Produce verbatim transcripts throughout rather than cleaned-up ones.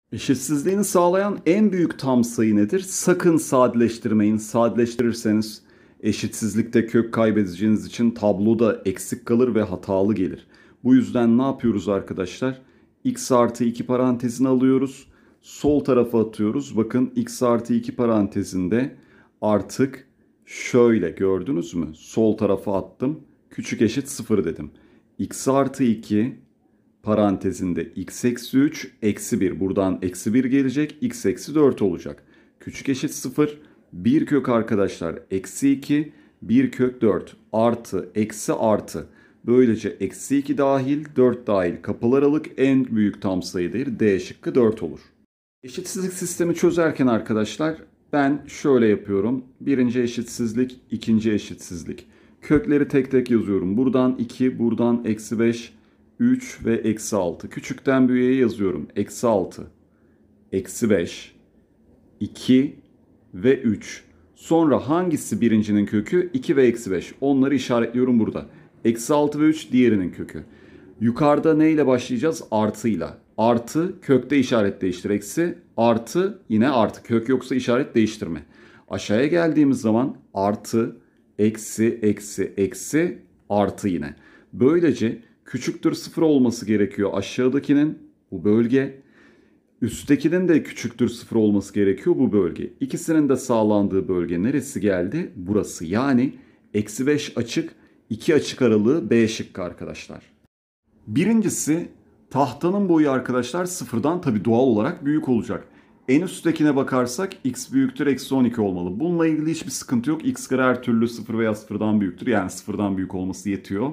Eşitsizliğini sağlayan en büyük tam sayı nedir? Sakın sadeleştirmeyin. Sadeleştirirseniz eşitsizlikte kök kaybedeceğiniz için tabloda eksik kalır ve hatalı gelir. Bu yüzden ne yapıyoruz arkadaşlar? X artı iki parantezini alıyoruz. Sol tarafa atıyoruz. Bakın x artı iki parantezinde artık şöyle gördünüz mü? Sol tarafa attım. Küçük eşit sıfır dedim. X artı iki parantezinde x eksi üç eksi bir. Buradan eksi bir gelecek. X eksi dört olacak. Küçük eşit sıfır. bir kök arkadaşlar eksi iki. bir kök dört artı eksi artı. Böylece eksi iki dahil dört dahil kapalı aralık en büyük tam sayı değeri D şıkkı dört olur. Eşitsizlik sistemi çözerken arkadaşlar ben şöyle yapıyorum. Birinci eşitsizlik, ikinci eşitsizlik. Kökleri tek tek yazıyorum. Buradan iki, buradan eksi beş, üç ve eksi altı. Küçükten büyüğe yazıyorum. Eksi altı, eksi beş, iki ve üç. Sonra hangisi birincinin kökü? iki ve eksi beş. Onları işaretliyorum burada. Eksi altı ve üç diğerinin kökü. Yukarıda neyle başlayacağız? Artıyla. Artı kökte işaret değiştir. Eksi artı yine artı. Kök yoksa işaret değiştirme. Aşağıya geldiğimiz zaman artı, eksi, eksi, eksi, artı yine. Böylece küçüktür sıfır olması gerekiyor aşağıdakinin, bu bölge. Üsttekinin de küçüktür sıfır olması gerekiyor bu bölge. İkisinin de sağlandığı bölge neresi geldi? Burası. Yani eksi beş açık, iki açık aralığı B şıkkı arkadaşlar. Birincisi tahtanın boyu arkadaşlar sıfırdan tabii doğal olarak büyük olacak. En üsttekine bakarsak x büyüktür eksi on iki olmalı. Bununla ilgili hiçbir sıkıntı yok. X kare her türlü sıfır veya sıfırdan büyüktür. Yani sıfırdan büyük olması yetiyor.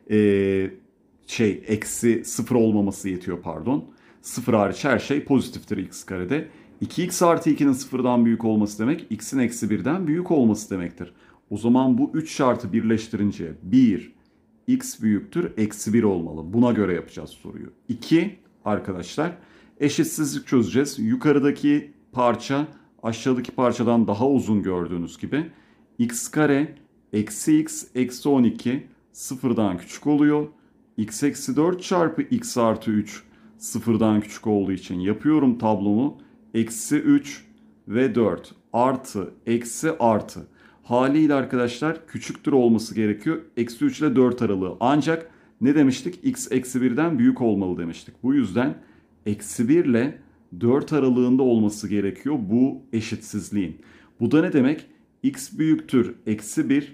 Ee, şey eksi sıfır olmaması yetiyor pardon. sıfır hariç her şey pozitiftir x karede. iki x artı ikinin sıfırdan büyük olması demek x'in eksi birden büyük olması demektir. O zaman bu üç şartı birleştirince bir, x büyüktür eksi bir olmalı. Buna göre yapacağız soruyu. iki arkadaşlar eşitsizlik çözeceğiz. Yukarıdaki parça aşağıdaki parçadan daha uzun gördüğünüz gibi. X kare eksi x eksi on iki sıfırdan küçük oluyor. X eksi dört çarpı x artı üç sıfırdan küçük olduğu için yapıyorum tablomu. Eksi üç ve dört artı eksi artı. Haliyle arkadaşlar küçüktür olması gerekiyor. Eksi üç ile dört aralığı. Ancak ne demiştik? X eksi birden büyük olmalı demiştik. Bu yüzden eksi bir ile dört aralığında olması gerekiyor bu eşitsizliğin. Bu da ne demek? X büyüktür eksi bir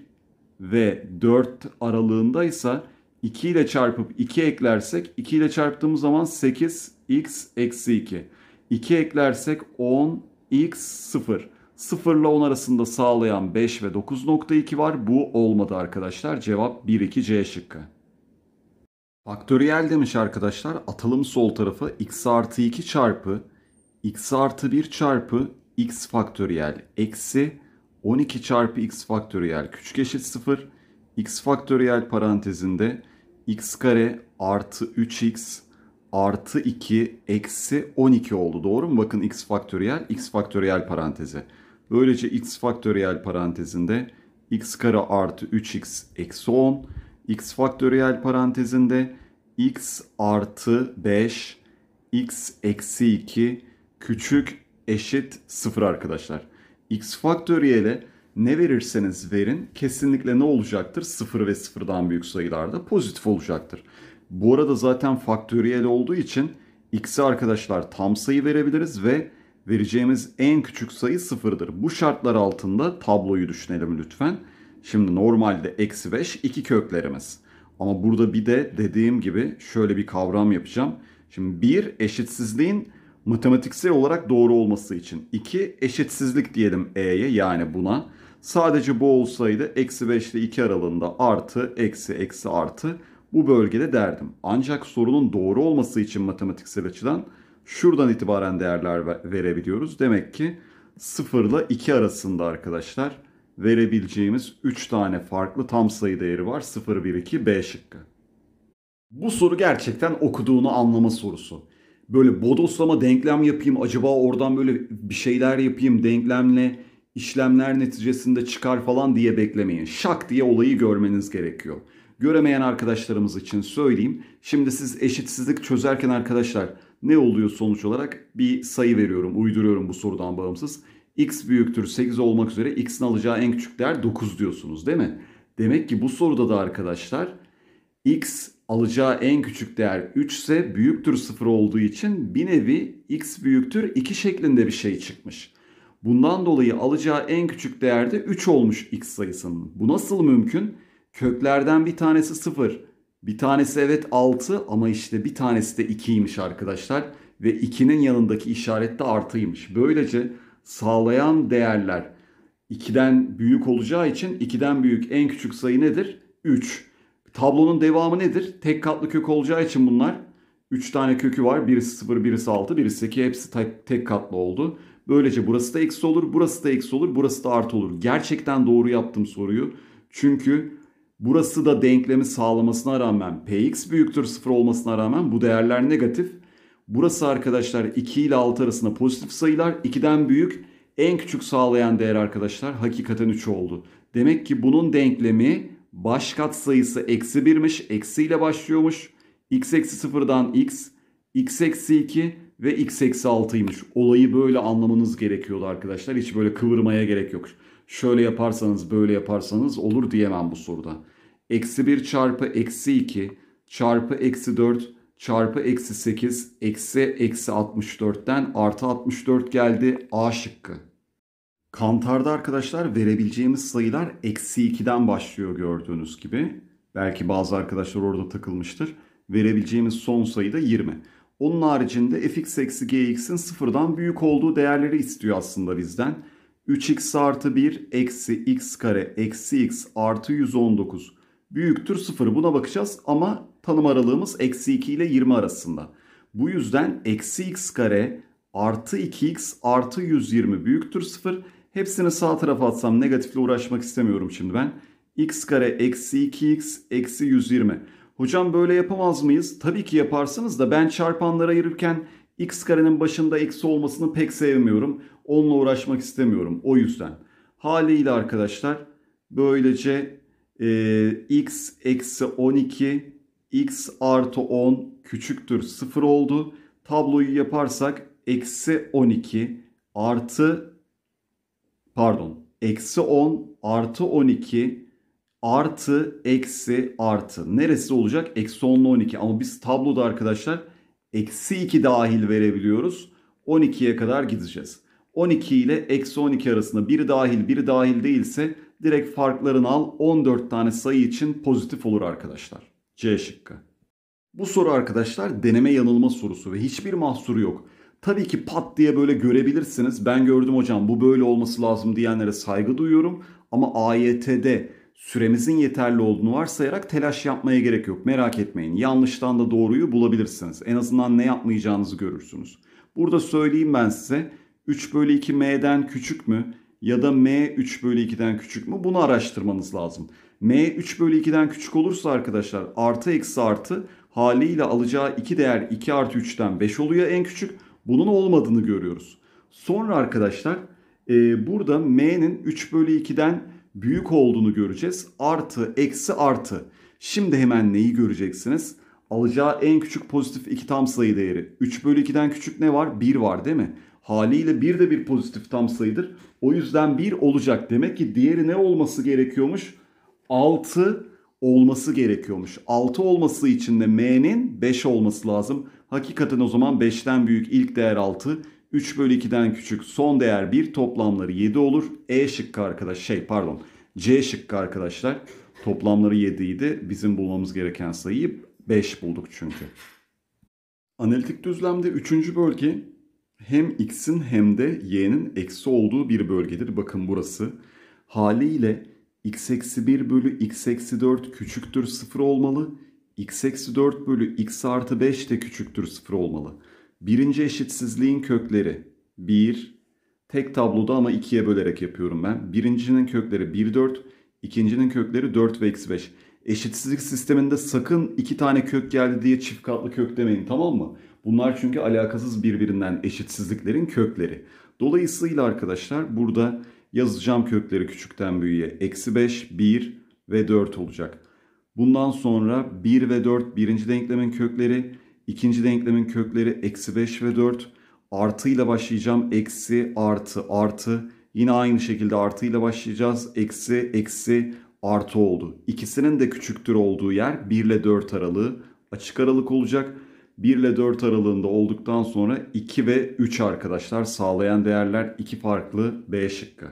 ve dört aralığındaysa iki ile çarpıp iki eklersek iki ile çarptığımız zaman sekiz x eksi iki. iki eklersek on x sıfır. sıfır ile on arasında sağlayan beş ve dokuz nokta iki var. Bu olmadı arkadaşlar. Cevap bir iki C şıkkı. Faktöriyel demiş arkadaşlar. Atalım sol tarafa x artı iki çarpı x artı bir çarpı x faktöriyel eksi on iki çarpı x faktöriyel küçük eşit sıfır. X faktöriyel parantezinde x kare artı üç x artı iki eksi on iki oldu. Doğru mu? Bakın x faktöriyel, x faktöriyel parantezi. Böylece x faktöriyel parantezinde x kare artı üç x eksi on. X faktöriyel parantezinde x artı beş x eksi iki küçük eşit sıfır arkadaşlar. X faktöriyele ne verirseniz verin kesinlikle ne olacaktır? sıfır ve sıfırdan büyük sayılarda pozitif olacaktır. Bu arada zaten faktöriyel olduğu için x'e arkadaşlar tam sayı verebiliriz ve vereceğimiz en küçük sayı sıfırdır. Bu şartlar altında tabloyu düşünelim lütfen. Şimdi normalde eksi beş iki köklerimiz. Ama burada bir de dediğim gibi şöyle bir kavram yapacağım. Şimdi bir eşitsizliğin matematiksel olarak doğru olması için. iki eşitsizlik diyelim E'ye yani buna. Sadece bu olsaydı eksi beş ile iki aralığında artı, eksi, eksi, artı bu bölgede derdim. Ancak sorunun doğru olması için matematiksel açıdan şuradan itibaren değerler verebiliyoruz. Demek ki sıfır ile iki arasında arkadaşlar verebileceğimiz üç tane farklı tam sayı değeri var. sıfır, bir, iki, B şıkkı. Bu soru gerçekten okuduğunu anlama sorusu. Böyle bodoslama denklem yapayım, acaba oradan böyle bir şeyler yapayım, denklemle işlemler neticesinde çıkar falan diye beklemeyin. Şak diye olayı görmeniz gerekiyor. Göremeyen arkadaşlarımız için söyleyeyim. Şimdi siz eşitsizlik çözerken arkadaşlar Ne oluyor sonuç olarak? Bir sayı veriyorum, uyduruyorum bu sorudan bağımsız. X büyüktür sekiz olmak üzere x'in alacağı en küçük değer dokuz diyorsunuz değil mi? Demek ki bu soruda da arkadaşlar x alacağı en küçük değer üç ise büyüktür sıfır olduğu için bir nevi x büyüktür iki şeklinde bir şey çıkmış. Bundan dolayı alacağı en küçük değer de üç olmuş x sayısının. Bu nasıl mümkün? Köklerden bir tanesi sıfır. Bir tanesi evet altı ama işte bir tanesi de ikiymiş arkadaşlar. Ve ikinin yanındaki işaret de artıymış. Böylece sağlayan değerler ikiden büyük olacağı için ikiden büyük en küçük sayı nedir? üç. Tablonun devamı nedir? Tek katlı kök olacağı için bunlar üç tane kökü var. Birisi sıfır, birisi altı, birisi iki. Hepsi tek, tek katlı oldu. Böylece burası da eksi olur, burası da eksi olur, burası da artı olur. Gerçekten doğru yaptım soruyu. Çünkü burası da denklemi sağlamasına rağmen px büyüktür sıfır olmasına rağmen bu değerler negatif. Burası arkadaşlar iki ile altı arasında pozitif sayılar. ikiden büyük en küçük sağlayan değer arkadaşlar hakikaten üç oldu. Demek ki bunun denklemi baş katsayısı eksi birmiş. Eksi ile başlıyormuş. X eksi sıfırdan x, x eksi iki ve x eksi altıymış. Olayı böyle anlamanız gerekiyordu arkadaşlar. Hiç böyle kıvırmaya gerek yok. Şöyle yaparsanız böyle yaparsanız olur diyemem bu soruda. Eksi bir çarpı eksi iki çarpı eksi dört çarpı eksi sekiz eksi eksi altmış dörtten artı altmış dört geldi. A şıkkı. Kantar'da arkadaşlar verebileceğimiz sayılar eksi ikiden başlıyor gördüğünüz gibi. Belki bazı arkadaşlar orada takılmıştır. Verebileceğimiz son sayı da yirmi. Onun haricinde fx eksi gx'in sıfırdan büyük olduğu değerleri istiyor aslında bizden. üç x artı bir eksi x kare eksi x artı yüz on dokuz büyüktür sıfır. Buna bakacağız ama tanım aralığımız eksi iki ile yirmi arasında. Bu yüzden eksi x kare artı iki x artı yüz yirmi büyüktür sıfır. Hepsini sağ tarafa atsam negatifle uğraşmak istemiyorum şimdi ben. X kare eksi iki x eksi yüz yirmi. Hocam böyle yapamaz mıyız? Tabii ki yaparsınız da ben çarpanları ayırırken x karenin başında eksi olmasını pek sevmiyorum. Onunla uğraşmak istemiyorum. O yüzden. Haliyle arkadaşlar böylece e, x eksi on iki x artı on küçüktür sıfır oldu. Tabloyu yaparsak eksi on iki artı pardon eksi on artı on iki artı eksi artı. Neresi olacak? Eksi on ile on iki. Ama biz tabloda arkadaşlar eksi iki dahil verebiliyoruz. on ikiye kadar gideceğiz. on iki ile eksi on iki arasında biri dahil biri dahil değilse direkt farklarını al. on dört tane sayı için pozitif olur arkadaşlar. C şıkkı. Bu soru arkadaşlar deneme yanılma sorusu ve hiçbir mahsuru yok. Tabii ki pat diye böyle görebilirsiniz. Ben gördüm hocam bu böyle olması lazım diyenlere saygı duyuyorum. Ama A Y T'de süremizin yeterli olduğunu varsayarak telaş yapmaya gerek yok. Merak etmeyin. Yanlıştan da doğruyu bulabilirsiniz. En azından ne yapmayacağınızı görürsünüz. Burada söyleyeyim ben size. üç bölü iki m'den küçük mü? Ya da m üç bölü ikiden küçük mü? Bunu araştırmanız lazım. M üç bölü ikiden küçük olursa arkadaşlar artı eksi artı haliyle alacağı iki değer iki artı üçten beş oluyor en küçük. Bunun olmadığını görüyoruz. Sonra arkadaşlar e, burada m'nin üç bölü ikiden büyük olduğunu göreceğiz. Artı, eksi, artı. Şimdi hemen neyi göreceksiniz? Alacağı en küçük pozitif iki tam sayı değeri. üç bölü ikiden küçük ne var? bir var değil mi? Haliyle bir de bir pozitif tam sayıdır. O yüzden bir olacak. Demek ki diğeri ne olması gerekiyormuş? altı olması gerekiyormuş. altı olması için de m'nin beş olması lazım. Hakikaten o zaman beşten büyük ilk değer altı. üç bölü ikiden küçük son değer bir, toplamları yedi olur. E şıkkı arkadaş şey pardon C şıkkı arkadaşlar. Toplamları yedi idi. Bizim bulmamız gereken sayıyı beş bulduk çünkü. Analitik düzlemde üçüncü bölge hem x'in hem de y'nin eksi olduğu bir bölgedir. Bakın burası. Haliyle x eksi bir bölü x eksi dört küçüktür sıfır olmalı. X eksi dört bölü x artı beş de küçüktür sıfır olmalı. Birinci eşitsizliğin kökleri bir, tek tabloda ama ikiye bölerek yapıyorum ben. Birincinin kökleri bir, dört, ikincinin kökleri dört ve eksi beş. Eşitsizlik sisteminde sakın iki tane kök geldi diye çift katlı kök demeyin, tamam mı? Bunlar çünkü alakasız birbirinden eşitsizliklerin kökleri. Dolayısıyla arkadaşlar burada yazacağım kökleri küçükten büyüğe. Eksi beş, bir ve dört olacak. Bundan sonra bir ve dört birinci denklemin kökleri. İkinci denklemin kökleri eksi beş ve dört. Artı ile başlayacağım. Eksi, artı, artı. Yine aynı şekilde artı ile başlayacağız. Eksi, eksi, artı oldu. İkisinin de küçüktür olduğu yer bir ile dört aralığı. Açık aralık olacak. bir ile dört aralığında olduktan sonra iki ve üç arkadaşlar, sağlayan değerler iki farklı, B şıkkı.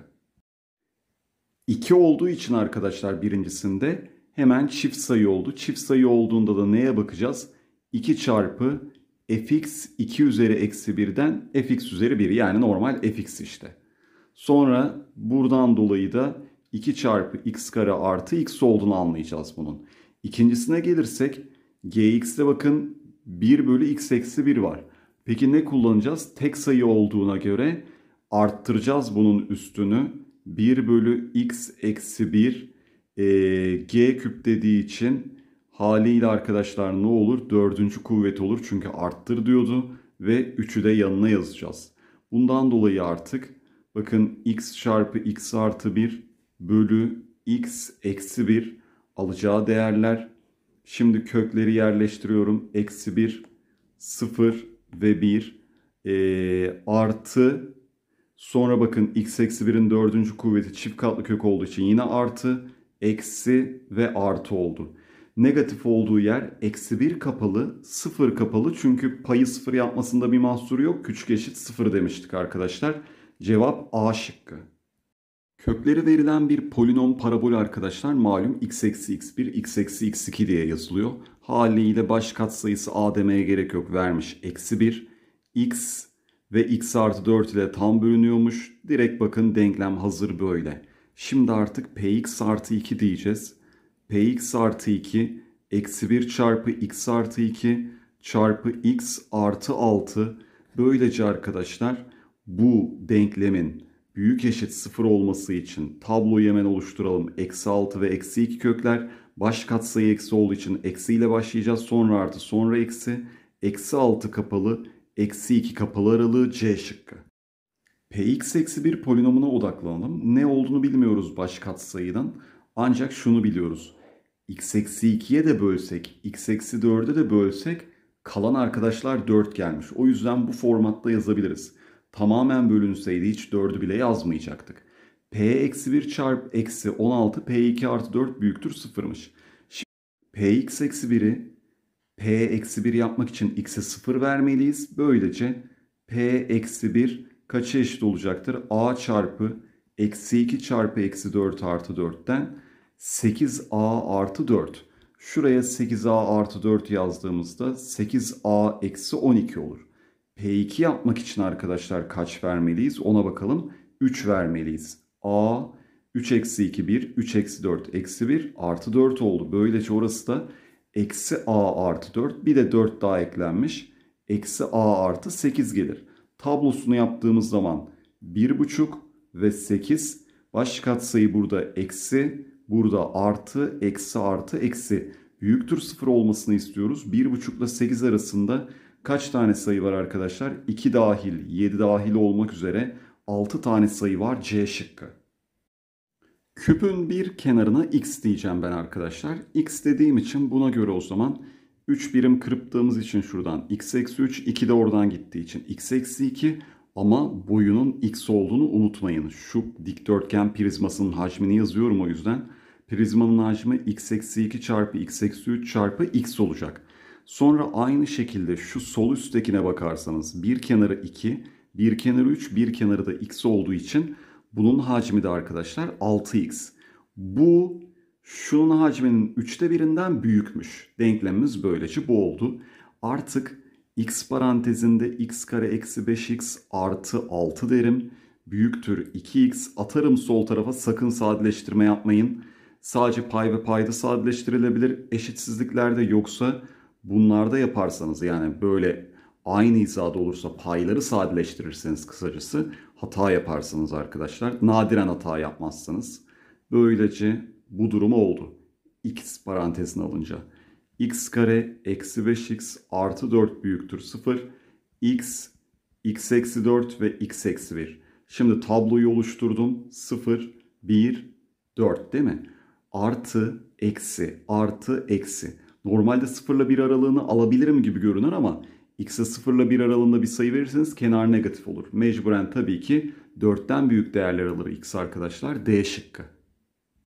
iki olduğu için arkadaşlar birincisinde hemen çift sayı oldu. Çift sayı olduğunda da neye bakacağız? iki çarpı fx iki üzeri eksi birden fx üzeri bir, yani normal fx işte. Sonra buradan dolayı da iki çarpı x kare artı x olduğunu anlayacağız bunun. İkincisine gelirsek gx'te bakın bir bölü x eksi bir var. Peki ne kullanacağız? Tek sayı olduğuna göre arttıracağız bunun üstünü. bir bölü x eksi bir e, g küp dediği için haliyle arkadaşlar ne olur? Dördüncü kuvvet olur çünkü arttır diyordu ve üçü de yanına yazacağız. Bundan dolayı artık bakın x çarpı x artı bir bölü x eksi bir alacağı değerler. Şimdi kökleri yerleştiriyorum. Eksi bir, sıfır ve bir e, artı. Sonra bakın x eksi birin dördüncü kuvveti çift katlı kök olduğu için yine artı, eksi ve artı oldu. Negatif olduğu yer eksi bir kapalı, sıfır kapalı, çünkü payı sıfır yapmasında bir mahsuru yok. Küçük eşit sıfır demiştik arkadaşlar. Cevap A şıkkı. Kökleri verilen bir polinom parabol arkadaşlar malum x eksi x bir, x eksi x iki diye yazılıyor. Haliyle baş katsayısı a demeye gerek yok, vermiş eksi bir, x ve x artı dört ile tam bölünüyormuş. Direkt bakın denklem hazır böyle. Şimdi artık px artı iki diyeceğiz. Px artı iki eksi bir çarpı x artı iki çarpı x artı altı. Böylece arkadaşlar bu denklemin büyük eşit sıfır olması için tabloyu hemen oluşturalım. Eksi altı ve eksi iki kökler. Baş katsayı eksi olduğu için eksi ile başlayacağız. Sonra artı, sonra eksi. Eksi altı kapalı, eksi iki kapalı aralığı, C şıkkı. Px eksi bir polinomuna odaklanalım. Ne olduğunu bilmiyoruz baş katsayıdan. Ancak şunu biliyoruz. X eksi ikiye de bölsek, x eksi dörde de bölsek kalan arkadaşlar dört gelmiş. O yüzden bu formatta yazabiliriz. Tamamen bölünseydi hiç dördü bile yazmayacaktık. P eksi bir çarpı eksi on altı P iki artı dört büyüktür sıfırmış. Şimdi Px eksi biri P eksi bir yapmak için x'e sıfır vermeliyiz. Böylece P eksi bir kaça eşit olacaktır? A çarpı eksi iki çarpı eksi dört artı dörtten sekiz a artı dört. Şuraya sekiz a artı dört yazdığımızda sekiz a eksi on iki olur. P iki yapmak için arkadaşlar kaç vermeliyiz? Ona bakalım. üç vermeliyiz. A üç eksi iki bir, üç eksi dört eksi bir artı dört oldu. Böylece orası da eksi a artı dört, bir de dört daha eklenmiş. Eksi a artı sekiz gelir. Tablosunu yaptığımız zaman bir buçuk ve sekiz. Baş katsayı burada eksi, burada artı, eksi artı eksi. Büyüktür sıfır olmasını istiyoruz. bir buçuk ile sekiz arasında kaç tane sayı var arkadaşlar? iki dahil, yedi dahil olmak üzere altı tane sayı var, C şıkkı. Küpün bir kenarına x diyeceğim ben arkadaşlar. X dediğim için buna göre o zaman üç birim kırptığımız için şuradan x eksi üç, iki de oradan gittiği için x eksi iki, ama boyunun x olduğunu unutmayın. Şu dikdörtgen prizmasının hacmini yazıyorum o yüzden. Prizmanın hacmi x eksi iki çarpı x eksi üç çarpı x olacak. Sonra aynı şekilde şu sol üsttekine bakarsanız bir kenarı iki, bir kenarı üç, bir kenarı da x olduğu için bunun hacmi de arkadaşlar altı x. Bu şunun hacminin üçte birinden büyükmüş. Denklemimiz böylece bu oldu. Artık x parantezinde x kare eksi beş x artı altı derim. Büyüktür iki x. Atarım sol tarafa, sakın sadeleştirme yapmayın. Sadece pay ve payda sadeleştirilebilir eşitsizliklerde, yoksa bunlarda yaparsanız, yani böyle aynı hizada olursa payları sadeleştirirseniz kısacası hata yaparsınız arkadaşlar. Nadiren hata yapmazsınız. Böylece bu durum oldu. X parantezine alınca. X kare eksi beş x artı dört büyüktür sıfır. X, x eksi dört ve x eksi bir. Şimdi tabloyu oluşturdum. sıfır, bir, dört değil mi? Artı, eksi, artı, eksi. Normalde sıfır ile bir aralığını alabilirim gibi görünür ama x'e sıfır ile bir aralığında bir sayı verirseniz kenar negatif olur. Mecburen tabii ki dörtten büyük değerler alır x arkadaşlar. D şıkkı.